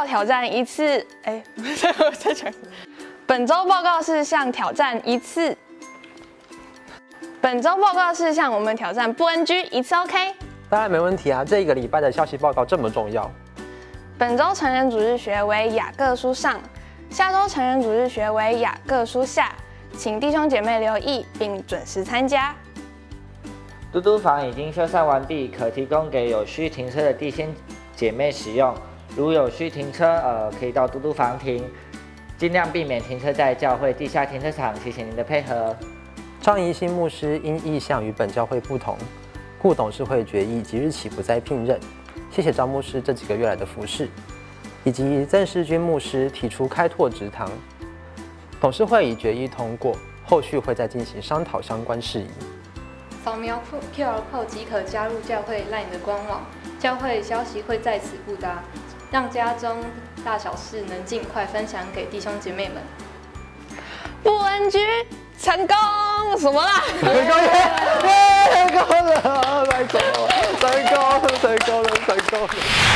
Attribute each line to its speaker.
Speaker 1: 告挑战一次，我再讲。本周报告事项挑战一次。本周报告事项我们挑战不 NG 一次 OK。
Speaker 2: 当然没问题啊，这一个礼拜的消息报告这么重要。
Speaker 1: 本周成人主日学为雅各书上，下周成人主日学为雅各书下，请弟兄姐妹留意并准时参加。
Speaker 3: 嘟嘟房已经修缮完毕，可提供给有需停车的弟兄姐妹使用。如有需停车，可以到嘟嘟房停，尽量避免停车在教会地下停车场。谢谢您的配合。
Speaker 2: 张怡新牧师因意向与本教会不同，故董事会决议即日起不再聘任。谢谢张牧师这几个月来的服侍，以及曾世军牧师提出开拓职堂，董事会已决议通过，后续会再进行商讨相关事宜。
Speaker 4: 扫描 QR Code 即可加入教会 LINE 的官网，教会消息会在此布达，让家中大小事能尽快分享给弟兄姐妹们。
Speaker 1: 不 NG 成功什么啦？
Speaker 2: 成功了，成功了，成功了，成功了。